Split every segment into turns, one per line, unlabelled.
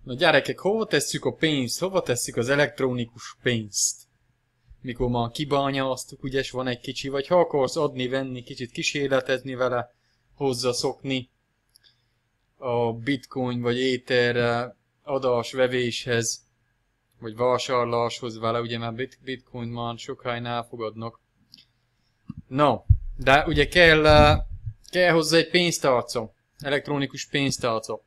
Na gyerekek, hova tesszük a pénzt? Hova tesszük az elektronikus pénzt? Mikor már kibányáztuk, ugye, van egy kicsi, vagy ha akarsz adni, venni, kicsit kísérletezni vele, hozzászokni a bitcoin vagy éter adás-vevéshez, vagy vásárláshoz vele, ugye már bitcoin már sok helyen elfogadnak. No, de ugye kell hozzá egy pénztárca, elektronikus pénztárca.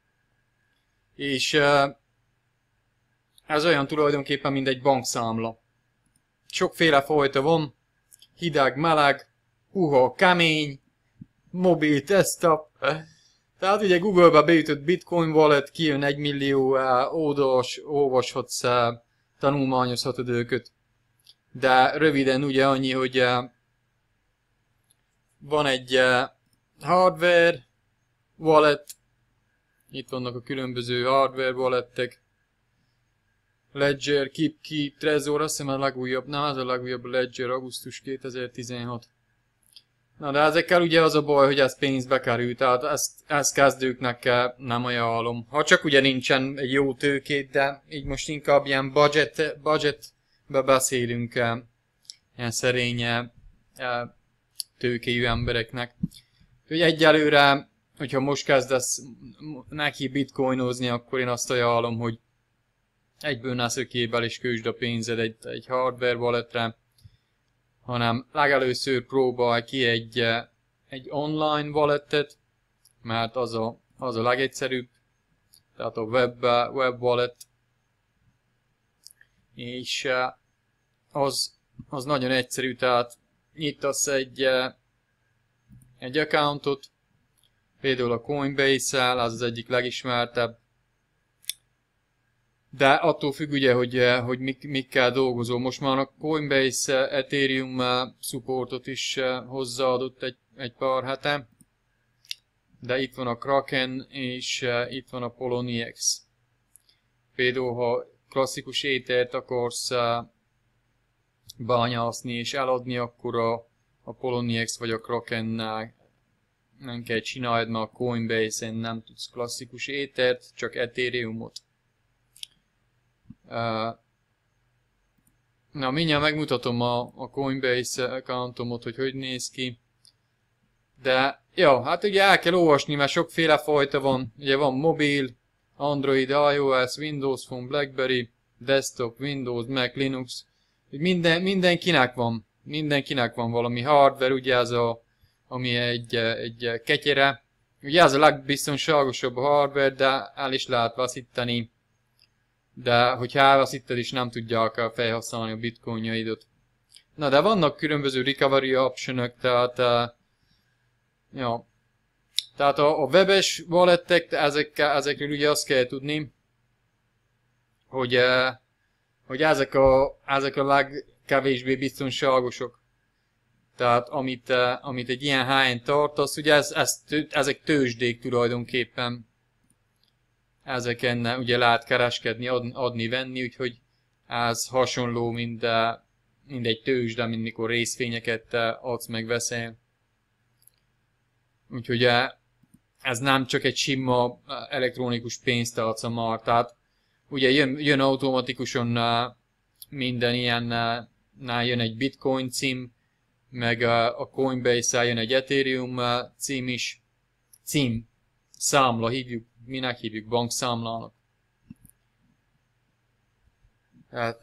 És ez olyan tulajdonképpen, mint egy bankszámla. Sokféle fajta van, hideg, meleg, puha, kemény, mobil, desktop. Tehát ugye Google-be beütött Bitcoin wallet, kijön 1 millió oldalas, olvashatsz, tanulmányozhatod őket. De röviden ugye annyi, hogy van egy hardware wallet, itt vannak a különböző hardware walletek, Ledger, KeepKeep, Trezor, azt hiszem a legújabb, nem ez a legújabb Ledger, augusztus 2016. Na de ezekkel ugye az a baj, hogy ez pénzbe kerül, tehát ezt kezdőknek nem ajánlom. Ha csak ugye nincsen egy jó tőkét, de így most inkább ilyen budgetbe beszélünk, ilyen szerény tőkéjű embereknek. Úgyhogy egyelőre, hogyha most kezdesz neki bitcoinozni, akkor én azt ajánlom, hogy egyből ne szökjél és költsd a pénzed egy hardware walletre, hanem legelőször próbálj ki egy online walletet, mert az a legegyszerűbb, tehát a web wallet, és az nagyon egyszerű, tehát nyitasz egy accountot, például a Coinbase-el, az egyik legismertebb, de attól függ ugye, hogy mikkel dolgozol. Most már a Coinbase Ethereum supportot is hozzáadott egy pár hete, de itt van a Kraken és itt van a Poloniex. Például, ha klasszikus étert akarsz bányászni és eladni, akkor a Poloniex vagy a Krakennál nem kell csinálni, mert a Coinbase-en nem tudsz klasszikus étert, csak Ethereumot. Na, mindjárt megmutatom a Coinbase accountomot, hogy néz ki. De, ja, hát ugye el kell olvasni, mert sokféle fajta van. Ugye van mobil, Android, iOS, Windows Phone, Blackberry, Desktop, Windows, Mac, Linux. Mindenkinek van valami hardware, ugye ez ami egy ketyere. Ugye ez a legbiztonságosabb a hardware, de el is lehet veszíteni. De hogyha elveszíted is nem tudják felhasználni a bitcoinjaidat. Na de vannak különböző recovery optionok, tehát ja. Tehát a webes walletek, ezekről ugye azt kell tudni, hogy ezek a legkevésbé biztonságosok. Tehát amit egy ilyen helyen tartasz, ugye ezek tőzsdék tulajdonképpen. Ezeken ugye lehet kereskedni, adni-venni, úgyhogy ez hasonló, mint egy tőzsde, mint mikor részvényeket adsz meg veszel. Úgyhogy ez nem csak egy sima elektronikus pénztárca már, tehát ugye jön automatikusan minden ilyennál jön egy bitcoin cím, meg a Coinbase-el jön egy Ethereum cím is. Számla hívjuk, minek hívjuk, bankszámlának. Hát,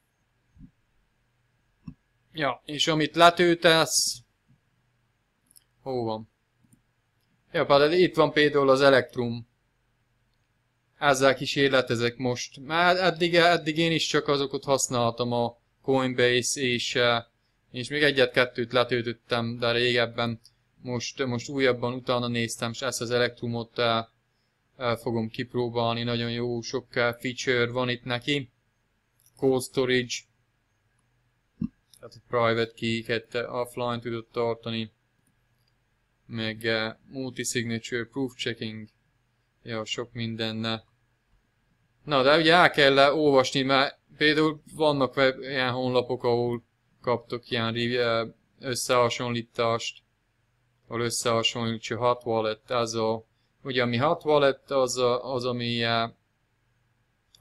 ja, és amit letöltesz, hol van? Ja, például itt van például az Electrum. Ezzel kísérletezek most. Már eddig én is csak azokat használtam, a Coinbase, és még egyet-kettőt letöltöttem, de régebben. Most újabban utána néztem, és ezt az Electrumot fogom kipróbálni. Nagyon jó, sok feature van itt neki. Cold storage, tehát private key-ket offline tudod tartani. Meg multi-signature proof checking. Ja, sok minden. Na, de ugye el kell olvasni, mert például vannak ilyen honlapok, ahol kaptok ilyen összehasonlítást. Ahol összehasonlítja hot wallet, ugye ami hot wallet, az ami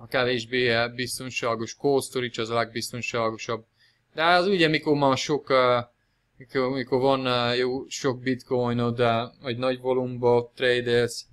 a kevésbé biztonságos, cold storage az a legbiztonságosabb. De az ugye, mikor van sok, mikor van jó sok bitcoinod, vagy nagy volumba tradelsz,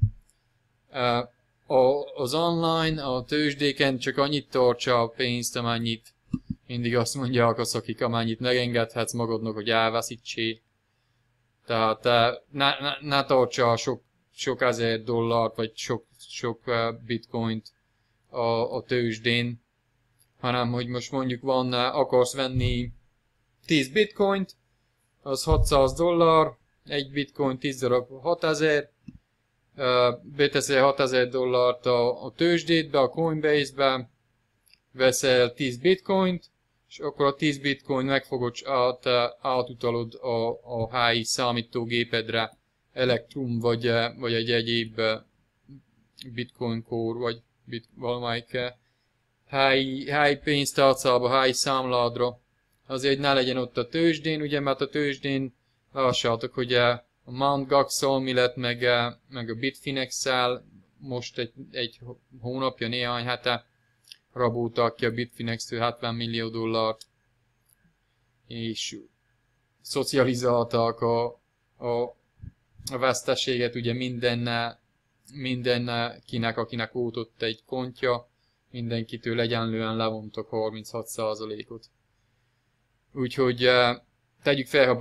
az online, a tőzsdéken csak annyit tartsa a pénzt, amennyit mindig azt mondják az, akik amennyit megengedhetsz magadnak, hogy elveszítsél. Tehát ne tartsa sok ezer dollárt, vagy sok bitcoint a tőzsdén, hanem hogy most mondjuk akarsz venni 10 bitcoint, az 600 dollár, egy bitcoin 10 darab 6000, beteszel 6000 dollárt a tőzsdétbe, a Coinbase-be, veszel 10 bitcoint, és akkor a 10 bitcoin megfogod, átutalod a helyi számítógépedre, Electrum, vagy egy egyéb bitcoin core, vagy valamelyik helyi pénztárcába, helyi számládra. Azért, hogy ne legyen ott a tőzsdén, ugye, mert a tőzsdén lássátok, hogy a Mt. Gox-szal mi lett, meg a Bitfinex-szel most egy hónapja, néhány hete raboltak ki a Bitfinex-től 70 millió dollárt, és szocializálták a veszteséget, ugye mindenkinek, akinek volt ott egy kontja, mindenkitől egyenlően levontak 36%-ot. Úgyhogy tegyük fel, ha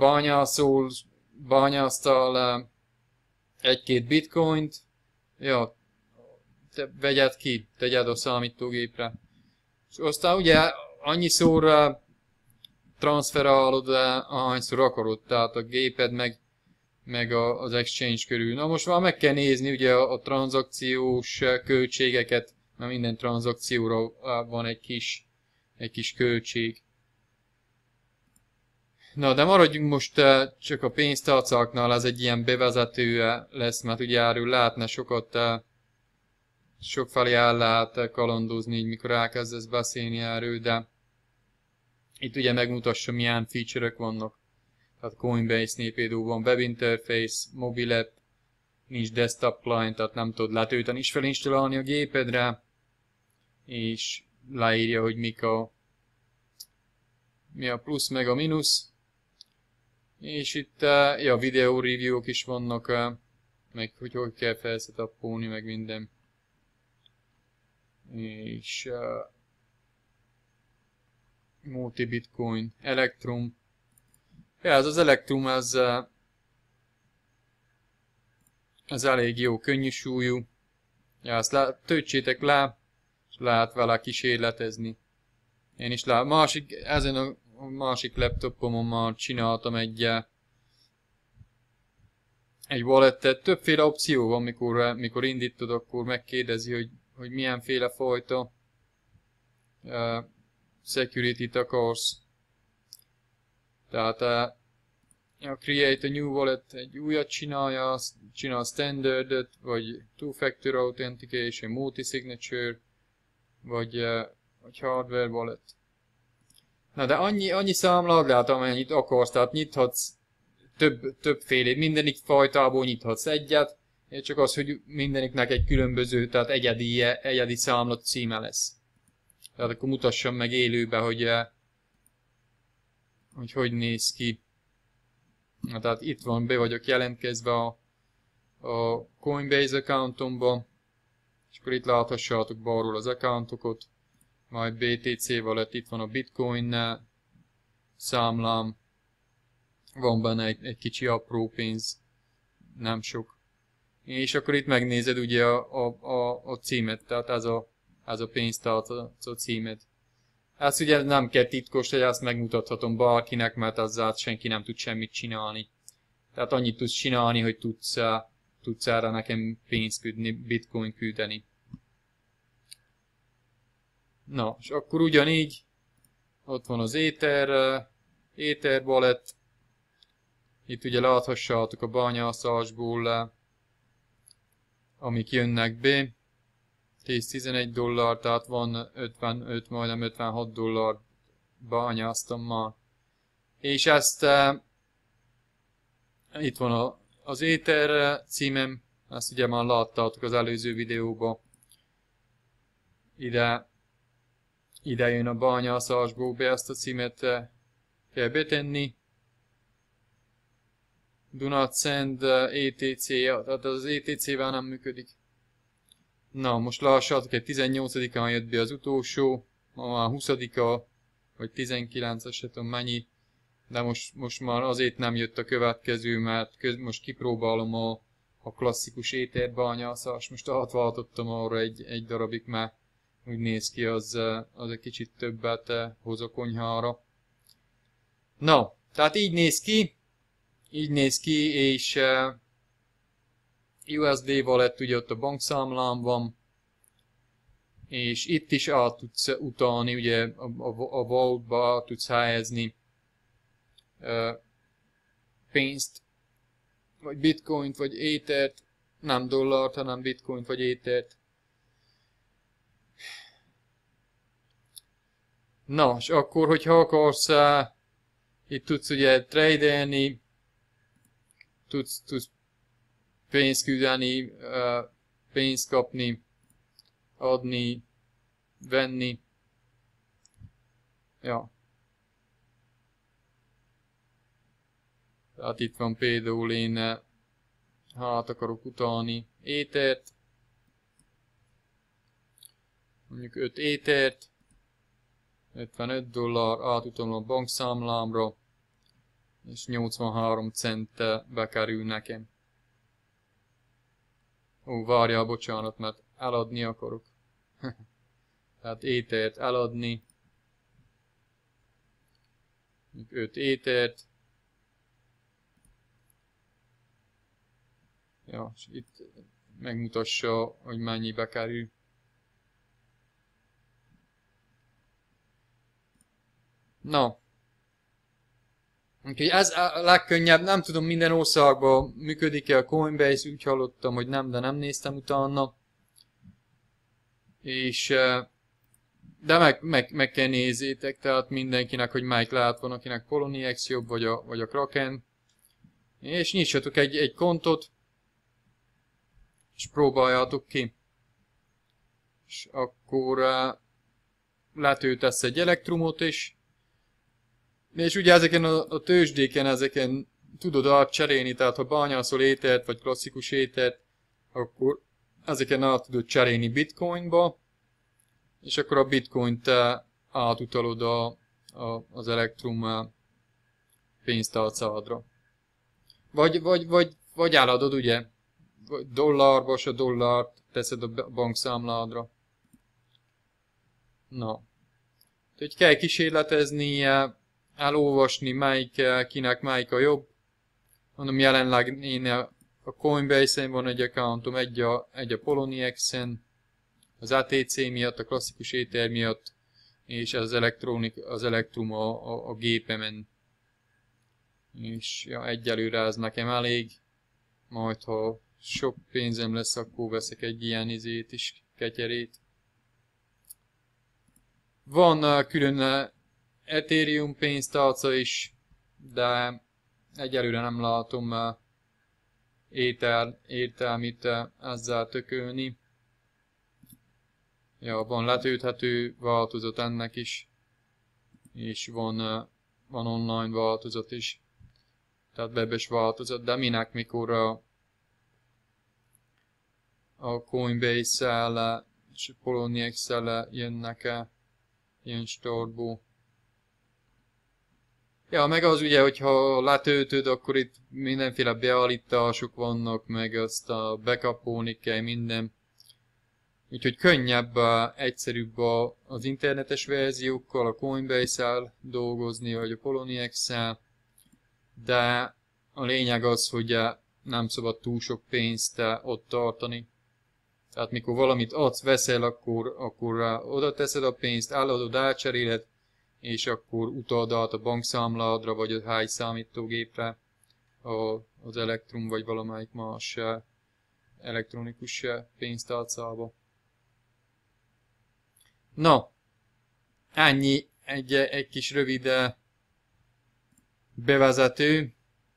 bányásztál egy-két bitcoint, ja, te vegyed ki, tegyed a számítógépre. És aztán ugye annyiszor transferálod, ahányszor akarod, tehát a géped meg az exchange körül. Na most már meg kell nézni ugye a tranzakciós költségeket, mert minden tranzakcióra van egy kis költség. Na, de maradjunk most csak a pénztárcáknál, ez egy ilyen bevezető lesz, mert ugye erről lehetne sokfelé el lehet kalandozni, így mikor elkezdesz beszélni erről, de itt ugye megmutassa, milyen feature-ök vannak. Tehát Coinbase-nél például van web interface, mobil app, nincs desktop client, tehát nem tudod letölteni és felinstallálni a gépedre, és leírja, hogy mi a plusz meg a mínusz. És itt videó review-ok is vannak, meg hogy kell felsetupolni, meg minden. És multi-bitcoin, Electrum. Ja, ez az Electrum, ez elég jó, könnyű súlyú. Ja, ezt töltsétek le, és lehet vele kísérletezni. Én is ezen a másik laptopomon már csináltam egy walletet. Többféle opció van, mikor indítod, akkor megkérdezi, hogy milyenféle fajta security-t akarsz. Tehát create a new wallet, egy újat csinál standardet, vagy two-factor authentication, multi-signature, vagy hardware wallet. Na de annyi számlát lehet, amennyit akarsz, tehát nyithatsz többfélét, mindenik fajtából nyithatsz egyet, csak az, hogy mindeniknek egy különböző, tehát egyedi számla címe lesz. Tehát akkor mutassam meg élőbe, hogy néz ki. Na, tehát itt van, be vagyok jelentkezve a Coinbase accountomba, és akkor itt láthassátok balról az accountokat, majd BTC wallet, itt van a Bitcoin számlám, van benne egy kicsi apró pénz, nem sok. És akkor itt megnézed ugye a címet, tehát ez a pénztárca címet. Ezt ugye nem kell titkos, hogy ezt megmutathatom bárkinek, mert azzal senki nem tud semmit csinálni. Tehát annyit tudsz csinálni, hogy tudsz erre nekem pénzt küldeni, bitcoin küldeni. Na, és akkor ugyanígy, ott van az Ether wallet. Itt ugye láthassátok a bányászásból, amik jönnek be. 10-11 dollár, tehát van 55, majdnem 56 dollár bányáztam már. És ezt itt van az Ether címem, ezt ugye már láttátok az előző videóban. ide jön a bányászásból, be ezt a címet kell betenni. Do not send ETC, tehát az ETC-vel nem működik. Na, most lássátok, egy 18-án jött be az utolsó, ma már 20-a, vagy 19-es, se tudom mennyi, de most már azért nem jött a következő, mert most kipróbálom a klasszikus éterbányászás. Most átváltottam arra egy darabig, mert úgy néz ki, az egy kicsit többet hoz a konyhára. Na, tehát így néz ki, és USD wallet ugye ott a bankszámlám van, és itt is át tudsz utalni, ugye a vaultba tudsz helyezni pénzt, vagy bitcoint, vagy étert, nem dollárt, hanem bitcoint, vagy étert. Na, és akkor, hogyha akarsz, itt tudsz ugye tradelni, tudsz pénzt küldeni, pénzt kapni, adni, venni. Ja. Tehát itt van például én hát akarok utalni étert. Mondjuk 5 étert. 55 dollár, átutalom a bankszámlámra. És 83 cent bekerül nekem. Ó, várjál, bocsánat, mert eladni akarok. Tehát étert eladni. 5 étert. Ja, és itt megmutassa, hogy mennyibe kerül. Na. Úgyhogy ez a legkönnyebb, nem tudom minden országban működik-e a Coinbase, úgy hallottam, hogy nem, de nem néztem utána. És de meg kell nézzétek, tehát mindenkinek, hogy melyik lehet, van akinek Poloniex jobb, vagy a Kraken. És nyissatok egy kontot, és próbáljátok ki. És akkor letöltesz egy elektrumot is. És ugye ezeken a tőzsdéken, ezeken tudod átcserélni, tehát ha bányászol étert, vagy klasszikus étert, akkor ezeken át tudod cserélni bitcoinba, és akkor a bitcoint átutalod az elektrum pénztárcádra. Vagy eladod, ugye? Dollárba, és a dollárt teszed a bankszámládra. Na. Úgyhogy kell kísérletezni, elolvasni, kinek melyik a jobb. Mondom, jelenleg én a Coinbase-en van egy accountom, egy a Poloniex-en, az ATC miatt, a klasszikus éter miatt, és az elektrum a gépemen. És ja, egyelőre ez nekem elég. Majd ha sok pénzem lesz, akkor veszek egy ilyen izét is, ketyerét. Van külön Ethereum pénztárca is, de egyelőre nem látom értelmét ezzel tökölni. Ja, van letölthető változat ennek is, és van online változat is, tehát webes változat, de minek, mikor a Coinbase-szel és Poloniex-szel jön startból. Ja, meg az ugye, hogyha letöltöd, akkor itt mindenféle beállítások vannak, meg azt a backupolni kell minden. Úgyhogy könnyebb, egyszerűbb az internetes verziókkal, a Coinbase-szel dolgozni, vagy a Poloniex-szel. De a lényeg az, hogy nem szabad túl sok pénzt ott tartani. Tehát mikor valamit adsz, veszel, akkor oda teszed a pénzt, eladod, elcseréled, és akkor utald át a bankszámládra, vagy a háj számítógépre az elektrum, vagy valamelyik más elektronikus pénztárcába. Na, ennyi egy kis rövid bevezető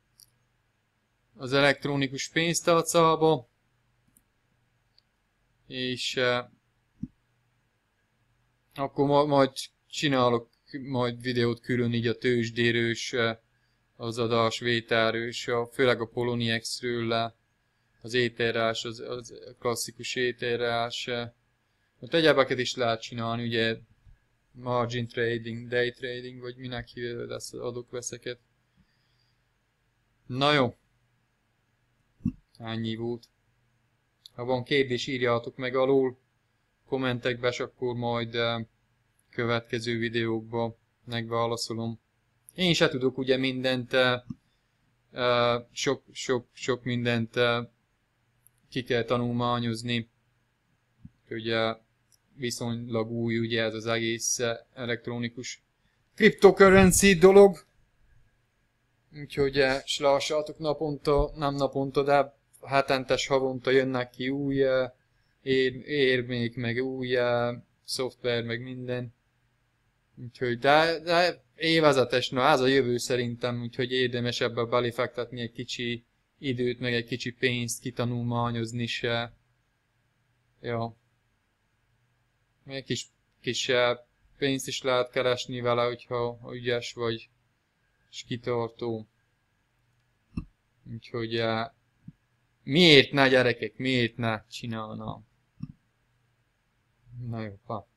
az elektronikus pénztárcába, és Akkor majd csinálok majd videót külön így a tőzsdéről, az adásvételről, főleg a Poloniex-ről, az ételrás, az klasszikus ételrás. Hát egyebeket is lehet csinálni, ugye margin trading, day trading, vagy minek hívja ezt az adok-veszeket. Na jó, ennyi volt. Ha van kérdés, írjátok meg alul kommentekbe, és akkor majd következő videókban megválaszolom. Én se tudok ugye mindent, sok mindent ki kell tanulmányozni. Ugye viszonylag új ugye ez az egész elektronikus cryptocurrency dolog. Úgyhogy lássátok naponta, nem naponta, de hetentes, havonta jönnek ki új érmék, meg új szoftver, meg minden. Úgyhogy, de évezetes, na ez a jövő szerintem, úgyhogy érdemes ebbe belefektetni egy kicsi időt, meg egy kicsi pénzt kitanulmányozni se. Ja. Még kis pénzt is lehet keresni vele, hogyha ügyes vagy, és kitartó. Úgyhogy miért ne gyerekek, miért ne csinálnám? Na jó, pa.